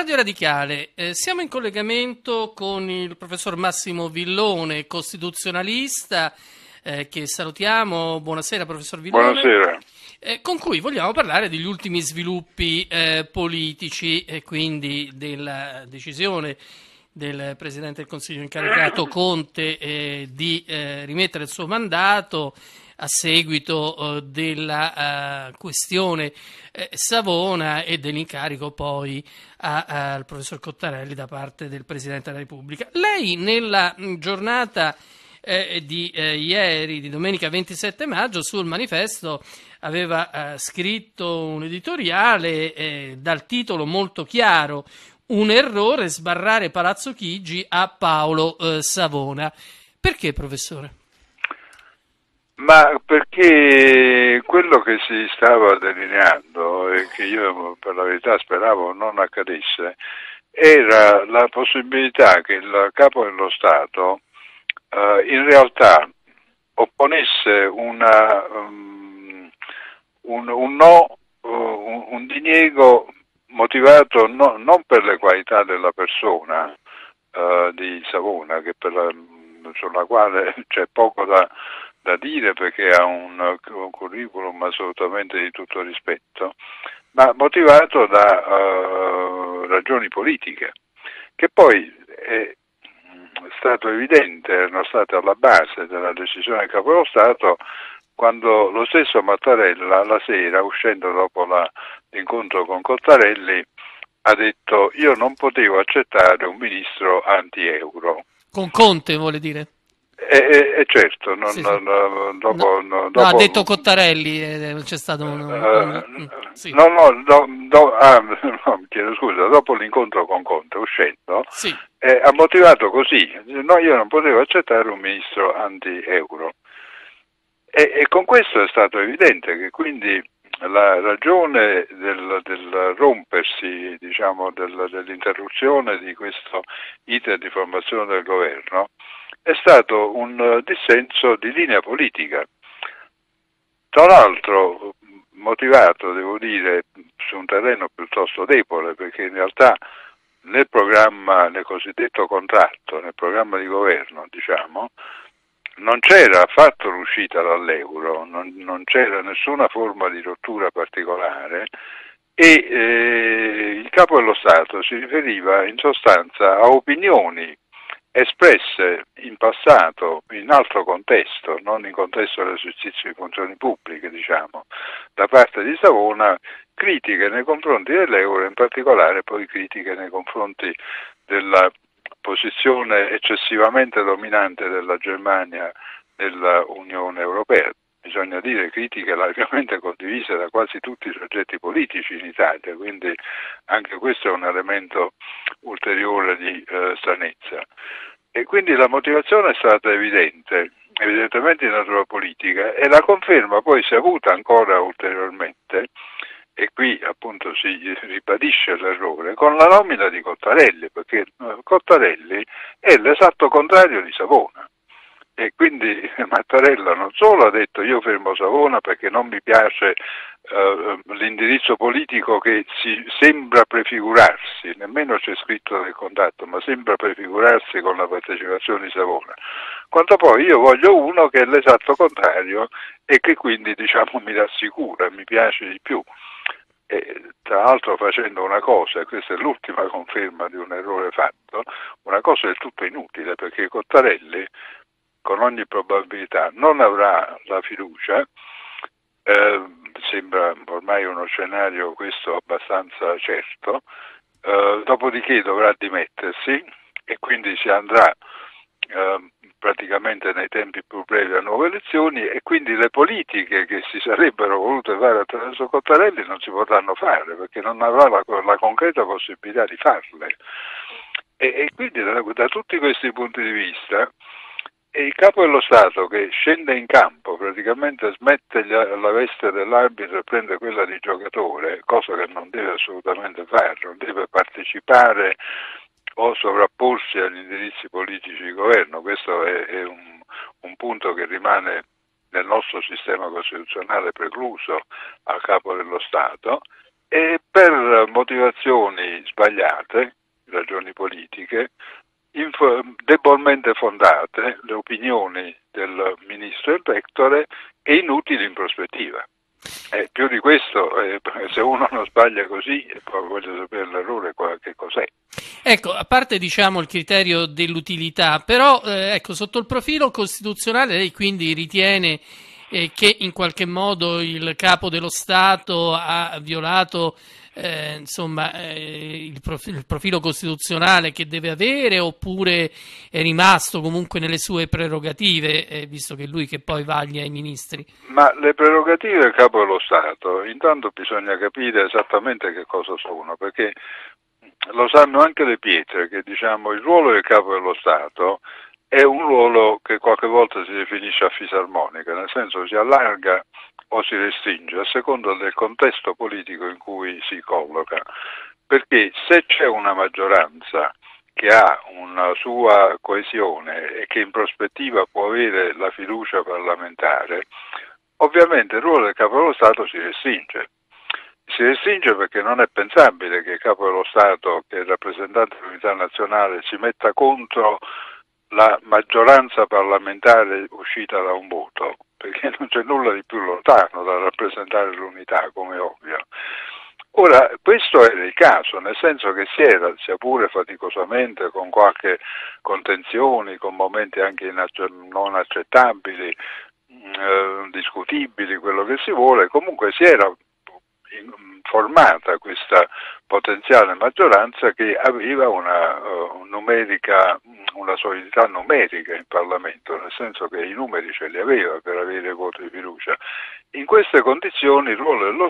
Radio Radicale. Siamo in collegamento con il professor Massimo Villone, costituzionalista, che salutiamo. Buonasera, professor Villone. Buonasera. Con cui vogliamo parlare degli ultimi sviluppi politici e quindi della decisione del Presidente del Consiglio incaricato Conte di rimettere il suo mandato a seguito della questione Savona e dell'incarico poi al professor Cottarelli da parte del Presidente della Repubblica. Lei nella giornata di ieri, di domenica 27 maggio, sul Manifesto aveva scritto un editoriale dal titolo molto chiaro: un errore sbarrare Palazzo Chigi a Paolo Savona. Perché, professore? Ma perché quello che si stava delineando e che io per la verità speravo non accadesse era la possibilità che il Capo dello Stato in realtà opponesse un no, un diniego motivato non per le qualità della persona di Savona, sulla quale c'è poco da dire perché ha un curriculum assolutamente di tutto rispetto, ma motivato da ragioni politiche, che poi è stato evidente, erano state alla base della decisione del Capo dello Stato, quando lo stesso Mattarella la sera, uscendo dopo l'incontro con Cottarelli, ha detto: io non potevo accettare un ministro anti-euro. Con Conte, vuole dire? Certo, Sì, sì. dopo, No, ha detto dopo Cottarelli, c'è stato sì, no, chiedo scusa, dopo l'incontro con Conte, uscendo, sì. ha motivato così: no, io non potevo accettare un ministro anti-euro. E con questo è stato evidente che quindi la ragione del rompersi, diciamo, dell'interruzione di questo iter di formazione del governo è stato un dissenso di linea politica, tra l'altro motivato, devo dire, su un terreno piuttosto debole, perché in realtà nel programma, nel cosiddetto contratto, nel programma di governo, diciamo, non c'era affatto l'uscita dall'euro, non c'era nessuna forma di rottura particolare e il Capo dello Stato si riferiva in sostanza a opinioni espresse in passato in altro contesto, non in contesto dell'esercizio di funzioni pubbliche, diciamo, da parte di Savona, critiche nei confronti dell'euro, in particolare poi critiche nei confronti della posizione eccessivamente dominante della Germania nell'Unione Europea. Bisogna dire critiche largamente condivise da quasi tutti i soggetti politici in Italia, quindi anche questo è un elemento ulteriore di stranezza. E quindi la motivazione è stata evidente, evidentemente di natura politica, e la conferma poi si è avuta ancora ulteriormente, e qui appunto si ribadisce l'errore, con la nomina di Cottarelli, perché Cottarelli è l'esatto contrario di Savona. E quindi Mattarella non solo ha detto: io fermo Savona perché non mi piace l'indirizzo politico che si sembra prefigurarsi, nemmeno c'è scritto nel contratto, ma sembra prefigurarsi con la partecipazione di Savona, quanto poi io voglio uno che è l'esatto contrario e che quindi, diciamo, mi rassicura, mi piace di più. E tra l'altro facendo una cosa, e questa è l'ultima conferma di un errore fatto, una cosa del tutto inutile, perché Cottarelli con ogni probabilità non avrà la fiducia, sembra ormai uno scenario questo abbastanza certo, dopodiché dovrà dimettersi e quindi si andrà praticamente nei tempi più brevi a nuove elezioni, e quindi le politiche che si sarebbero volute fare attraverso Cottarelli non si potranno fare perché non avrà la concreta possibilità di farle. E quindi da tutti questi punti di vista il Capo dello Stato, che scende in campo, praticamente smette la veste dell'arbitro e prende quella di giocatore, cosa che non deve assolutamente fare, non deve partecipare o sovrapporsi agli indirizzi politici di governo. Questo è un punto che rimane nel nostro sistema costituzionale precluso al Capo dello Stato, e per motivazioni sbagliate, ragioni politiche, debolmente fondate, le opinioni del ministro in pectore e inutili in prospettiva. Più di questo, se uno non sbaglia così, poi voglio sapere l'errore che cos'è. Ecco, a parte diciamo il criterio dell'utilità, però ecco, sotto il profilo costituzionale lei quindi ritiene che in qualche modo il capo dello Stato ha violato il profilo costituzionale che deve avere, oppure è rimasto comunque nelle sue prerogative, visto che è lui che poi vaglia i ministri? Ma le prerogative del capo dello Stato, intanto bisogna capire esattamente che cosa sono, perché lo sanno anche le pietre, che diciamo il ruolo del capo dello Stato è un ruolo che qualche volta si definisce a fisarmonica, nel senso si allarga o si restringe a seconda del contesto politico in cui si colloca, perché se c'è una maggioranza che ha una sua coesione e che in prospettiva può avere la fiducia parlamentare, ovviamente il ruolo del capo dello Stato si restringe. Si restringe perché non è pensabile che il capo dello Stato, che è il rappresentante dell'unità nazionale, si metta contro la maggioranza parlamentare uscita da un voto, perché non c'è nulla di più lontano dal rappresentare l'unità, come ovvio. Ora, questo era il caso, nel senso che si era, sia pure faticosamente, con qualche contenzioni, con momenti anche non accettabili, discutibili, quello che si vuole, comunque si era formata questa potenziale maggioranza che aveva una solidità numerica in Parlamento, nel senso che i numeri ce li aveva per avere voti di fiducia. In queste condizioni il ruolo del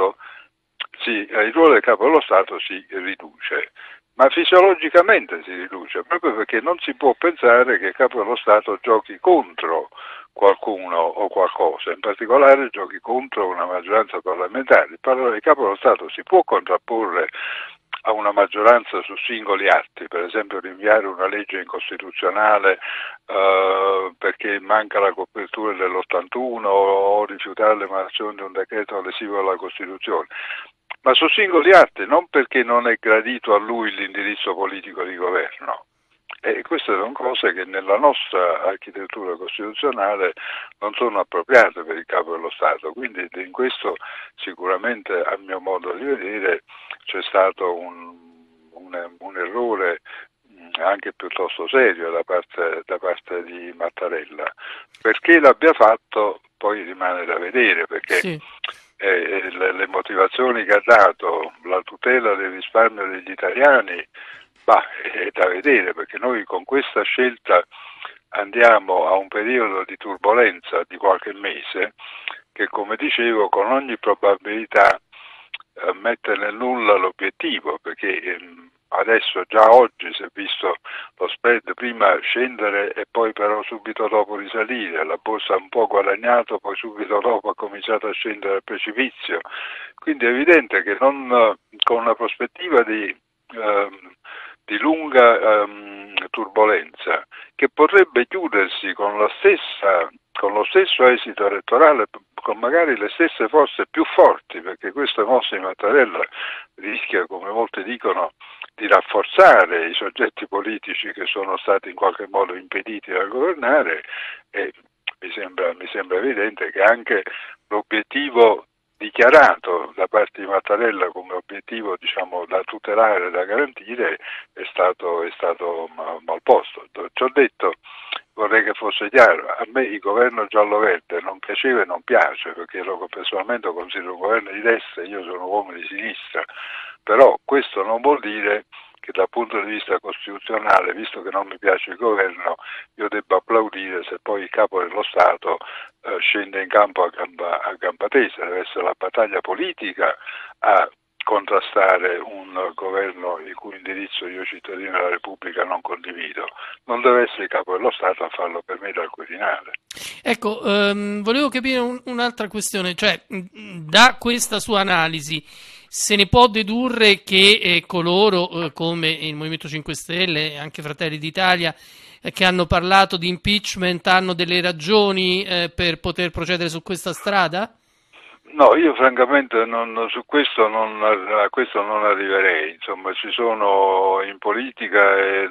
capo dello Stato si riduce, ma fisiologicamente si riduce, proprio perché non si può pensare che il capo dello Stato giochi contro qualcuno o qualcosa, in particolare giochi contro una maggioranza parlamentare. Il capo dello Stato si può contrapporre a una maggioranza su singoli atti, per esempio rinviare una legge incostituzionale perché manca la copertura dell'81 o rifiutare l'emanazione di un decreto lesivo della Costituzione, ma su singoli atti, non perché non è gradito a lui l'indirizzo politico di governo. E queste sono cose che nella nostra architettura costituzionale non sono appropriate per il capo dello Stato, quindi in questo sicuramente, a mio modo di vedere, c'è stato un errore anche piuttosto serio da parte di Mattarella. Perché l'abbia fatto poi rimane da vedere, perché sì. Le motivazioni che ha dato, la tutela del risparmio degli italiani, è da vedere, perché noi con questa scelta andiamo a un periodo di turbolenza di qualche mese che, come dicevo, con ogni probabilità mette nel nulla l'obiettivo, perché adesso già oggi si è visto lo spread prima scendere e poi però subito dopo risalire, la borsa ha un po' guadagnato, poi subito dopo ha cominciato a scendere al precipizio, quindi è evidente che con una prospettiva di lunga turbolenza, che potrebbe chiudersi con lo stesso esito elettorale, con magari le stesse forze più forti, perché questa mossa di Mattarella rischia, come molti dicono, di rafforzare i soggetti politici che sono stati in qualche modo impediti da governare, e mi sembra evidente che anche l'obiettivo dichiarato da parte di Mattarella come obiettivo, diciamo, da tutelare, da garantire, è stato mal posto. Ciò detto, vorrei che fosse chiaro, a me il governo giallo-verde non piaceva e non piace, perché personalmente lo considero un governo di destra e io sono uomo di sinistra, però questo non vuol dire che dal punto di vista costituzionale, visto che non mi piace il governo, io debba applaudire se poi il capo dello Stato scende in campo a gamba tesa. Deve essere la battaglia politica a contrastare un governo il cui indirizzo io, cittadino della Repubblica, non condivido. Non deve essere il capo dello Stato a farlo per me dal Quirinale. Ecco, volevo capire un'altra questione, cioè da questa sua analisi se ne può dedurre che coloro come il Movimento 5 Stelle e anche Fratelli d'Italia che hanno parlato di impeachment hanno delle ragioni per poter procedere su questa strada? No, io francamente su questo a questo non arriverei. Insomma, ci sono in politica e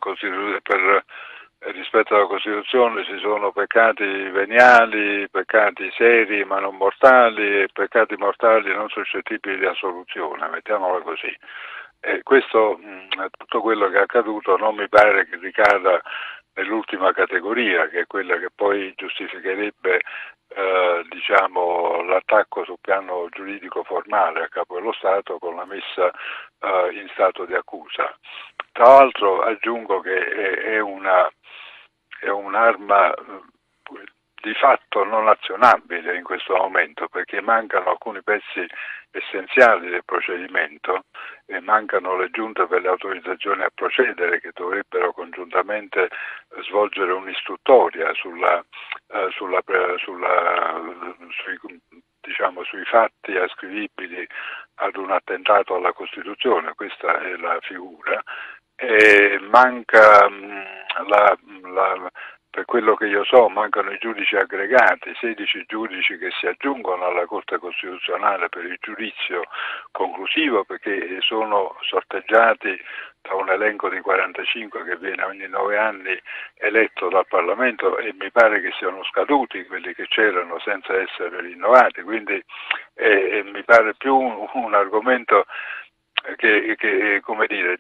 rispetto alla Costituzione ci sono peccati veniali, peccati seri ma non mortali e peccati mortali non suscettibili di assoluzione, mettiamola così. E tutto quello che è accaduto non mi pare che ricada nell'ultima categoria, che è quella che poi giustificherebbe diciamo, l'attacco sul piano giuridico formale a capo dello Stato con la messa in stato di accusa. Tra l'altro aggiungo che è un'arma di fatto non azionabile in questo momento, perché mancano alcuni pezzi essenziali del procedimento e mancano le giunte per le autorizzazioni a procedere che dovrebbero congiuntamente svolgere un'istruttoria sui fatti ascrivibili ad un attentato alla Costituzione. Questa è la figura, e manca per quello che io so, mancano i giudici aggregati, 16 giudici che si aggiungono alla Corte Costituzionale per il giudizio conclusivo, perché sono sorteggiati da un elenco di 45 che viene ogni 9 anni eletto dal Parlamento, e mi pare che siano scaduti quelli che c'erano senza essere rinnovati, quindi mi pare più un argomento che come dire,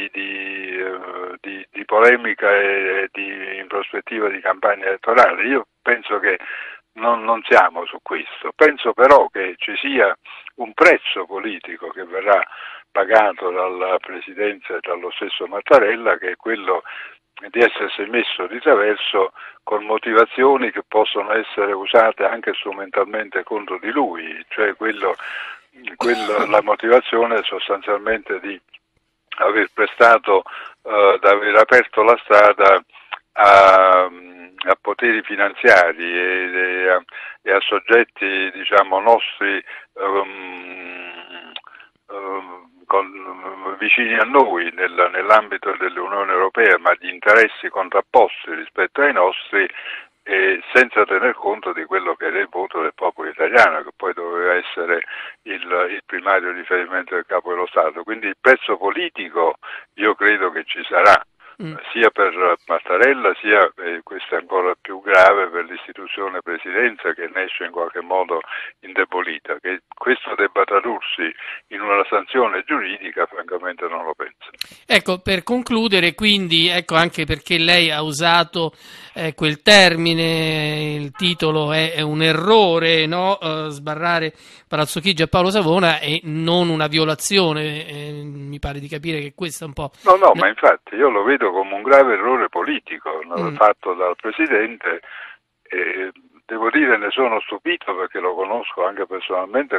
di polemica e in prospettiva di campagna elettorale. Io penso che non siamo su questo, penso però che ci sia un prezzo politico che verrà pagato dalla Presidenza e dallo stesso Mattarella, che è quello di essersi messo di traverso con motivazioni che possono essere usate anche strumentalmente contro di lui, cioè la motivazione è sostanzialmente di aver da aver aperto la strada a poteri finanziari e a soggetti, diciamo, nostri vicini a noi nell'ambito dell'Unione Europea, ma di interessi contrapposti rispetto ai nostri, senza tener conto di quello che era il voto del popolo italiano, che poi doveva essere il primario riferimento del Capo dello Stato. Quindi il pezzo politico io credo che ci sarà, sia per Mattarella, sia, questo è ancora più grave, per l'istituzione Presidenza, che ne esce in qualche modo indebolita. Che questo debba tradursi in una sanzione giuridica, francamente non lo penso. Ecco, per concludere, quindi, ecco, anche perché lei ha usato quel termine, il titolo è un errore, no? Sbarrare Palazzo Chigi a Paolo Savona e non una violazione, mi pare di capire che questo è un po'... No, ma infatti io lo vedo come un grave errore politico fatto dal Presidente, e devo dire ne sono stupito, perché lo conosco anche personalmente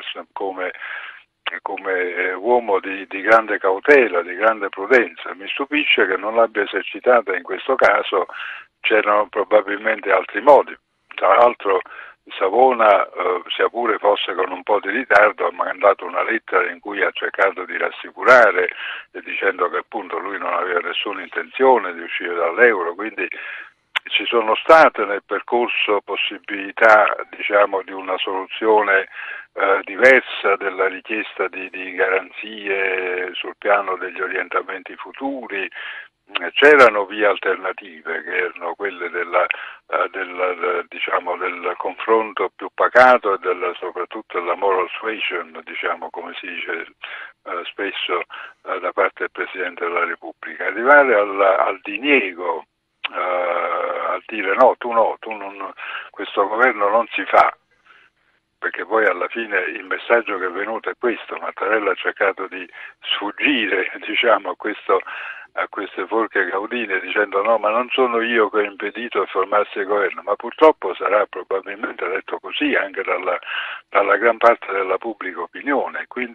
come uomo di grande cautela, di grande prudenza. Mi stupisce che non l'abbia esercitata in questo caso. C'erano probabilmente altri modi. Tra l'altro Savona, sia pure fosse con un po' di ritardo, ha mandato una lettera in cui ha cercato di rassicurare, dicendo che appunto lui non aveva nessuna intenzione di uscire dall'euro, quindi ci sono state nel percorso possibilità, diciamo, di una soluzione diversa della richiesta di garanzie sul piano degli orientamenti futuri. C'erano vie alternative, che erano quelle del confronto più pacato e soprattutto della moral suasion, diciamo, come si dice spesso da parte del Presidente della Repubblica. Arrivare al diniego, a dire no, questo governo non si fa, perché poi alla fine il messaggio che è venuto è questo. Mattarella ha cercato di sfuggire, diciamo, a queste forche caudine, dicendo no, ma non sono io che ho impedito di formarsi il governo, ma purtroppo sarà probabilmente detto così anche dalla gran parte della pubblica opinione. Quindi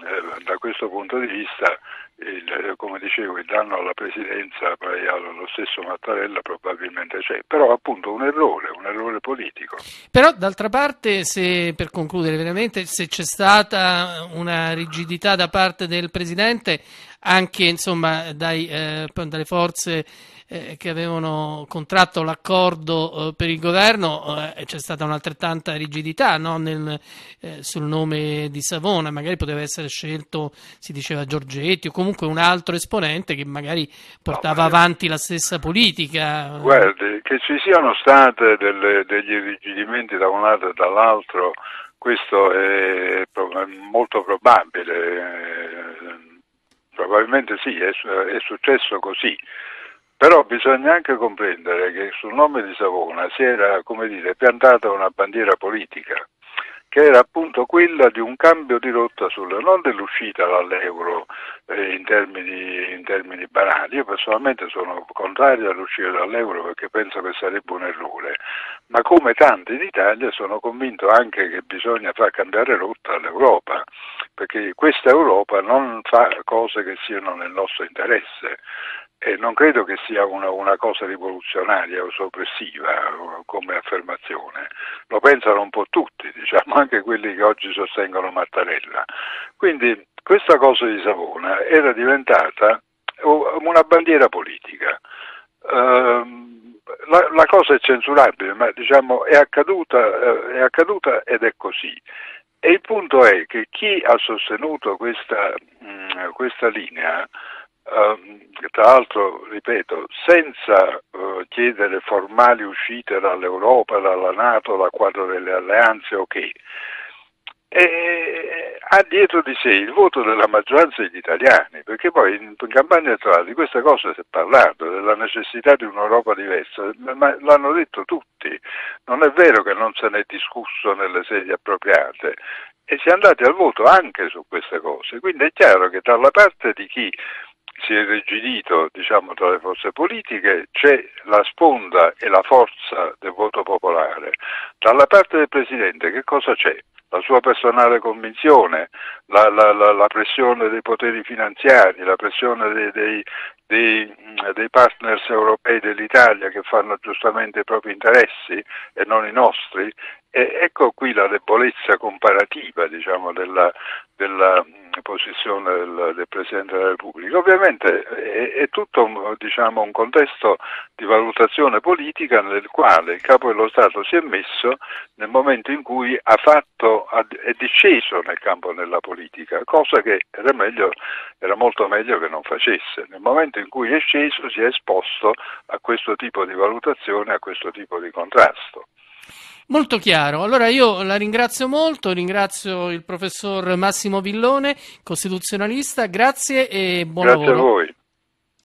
da questo punto di vista, come dicevo, il danno alla presidenza poi allo stesso Mattarella probabilmente c'è, però appunto un errore politico. Però d'altra parte, se, per concludere veramente, se c'è stata una rigidità da parte del Presidente, anche insomma dalle forze che avevano contratto l'accordo per il governo, c'è stata un'altrettanta rigidità, no? Sul nome di Savona, magari poteva essere scelto, si diceva Giorgetti o comunque un altro esponente che magari portava avanti la stessa politica. Guardi, che ci siano state degli irrigidimenti da un lato e dall'altro, questo è molto probabile, probabilmente sì, è successo così. Però bisogna anche comprendere che sul nome di Savona si era, come dire, piantata una bandiera politica, che era appunto quella di un cambio di rotta non dell'uscita dall'euro in termini banali. Io personalmente sono contrario all'uscita dall'euro perché penso che sarebbe un errore, ma come tanti in Italia sono convinto anche che bisogna far cambiare rotta all'Europa, perché questa Europa non fa cose che siano nel nostro interesse. E non credo che sia una cosa rivoluzionaria o soppressiva come affermazione, lo pensano un po' tutti, diciamo, anche quelli che oggi sostengono Mattarella. Quindi questa cosa di Savona era diventata una bandiera politica. La cosa è censurabile, ma diciamo è accaduta ed è così. E il punto è che chi ha sostenuto questa linea, tra l'altro, ripeto, senza chiedere formali uscite dall'Europa, dalla NATO, dal quadro delle alleanze, ok, ha dietro di sé il voto della maggioranza degli italiani, perché poi in campagna elettorale di queste cose si è parlato, della necessità di un'Europa diversa, ma l'hanno detto tutti, non è vero che non se ne è discusso nelle sedi appropriate, e si è andati al voto anche su queste cose, quindi è chiaro che dalla parte di chi si è irrigidito, diciamo, tra le forze politiche c'è la sponda e la forza del voto popolare. Dalla parte del Presidente che cosa c'è? La sua personale convinzione, la pressione dei poteri finanziari, la pressione dei partners europei dell'Italia che fanno giustamente i propri interessi e non i nostri. E ecco qui la debolezza comparativa, diciamo, della posizione del Presidente della Repubblica. Ovviamente è tutto diciamo, un contesto di valutazione politica nel quale il Capo dello Stato si è messo nel momento in cui è disceso nel campo della politica, cosa che era molto meglio che non facesse. Nel momento in cui è sceso si è esposto a questo tipo di valutazione, a questo tipo di contrasto. Molto chiaro. Allora io la ringrazio molto, ringrazio il professor Massimo Villone, costituzionalista, grazie e buon lavoro. Grazie a voi.